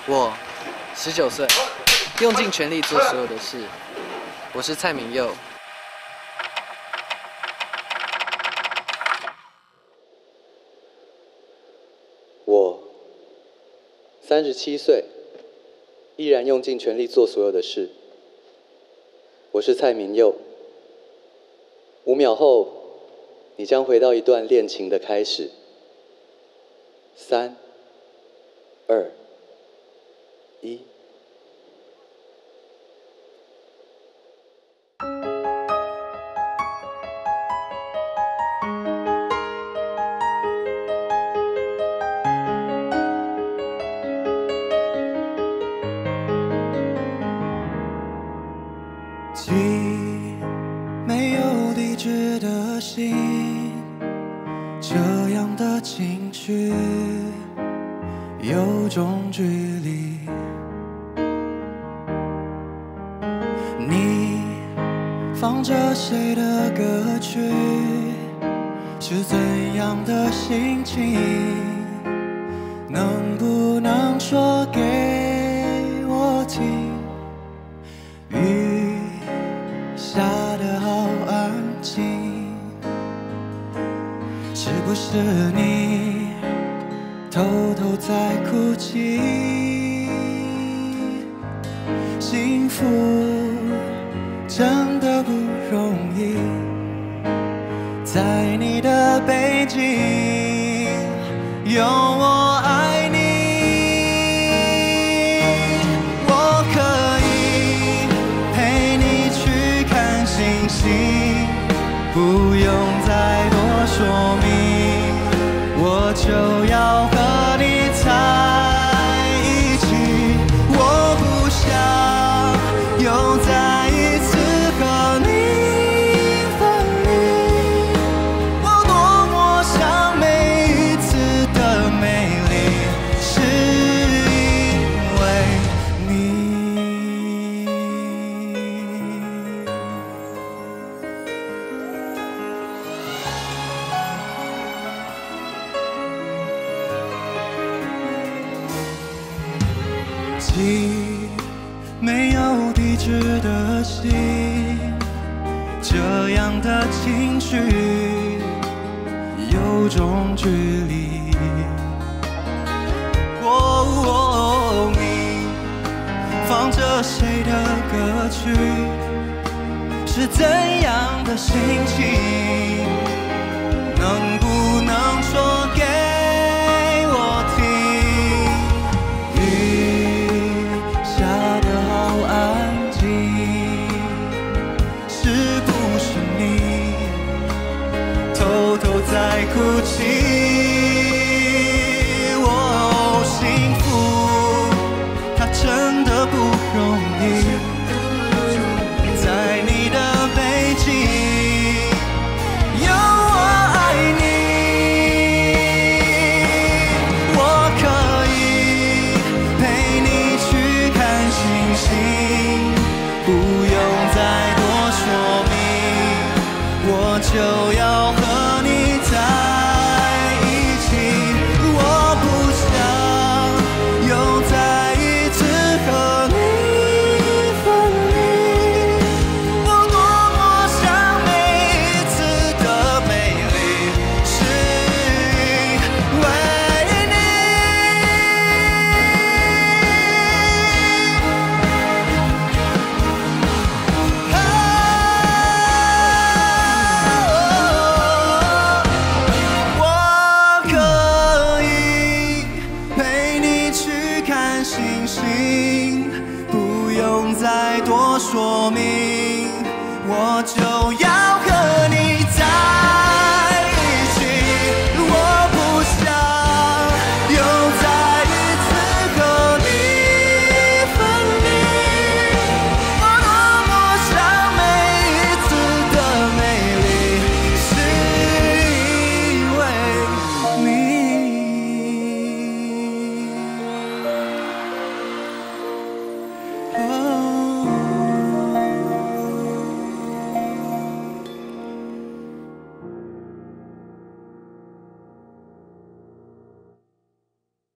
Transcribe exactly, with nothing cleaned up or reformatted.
我十九岁，用尽全力做所有的事。我是蔡明佑。 我三十七岁，依然用尽全力做所有的事。我是蔡明佑。五秒后，你将回到一段恋情的开始。三、二、一。 寄没有地址的信，这样的情绪有种距离。你放着谁的歌曲，是怎样的心情？能不能说给我听？雨下得好安静，是不是你偷偷在哭泣？幸福真的不容易，在你的背景有我爱你。我可以陪你去看星星，不用再多说明，我就要和你在一起。我不想又再一次和你分离，我多么想每一次的美丽是因为你。寄没有地址的信，这样的情绪有种距离。哦哦，你放着谁的歌曲，是怎样的心情？能不能说给我听？雨下得好安静，是不是你偷偷在哭泣？哦，幸福它真的不容易，在你的背景有我爱你。我可以陪你去看星星，不用再多说明，我就要和你在一起。我不想又再一次和你分离，我多么想每一次的美丽是因为你。我可以陪你去看星星，不用再多说明，我就要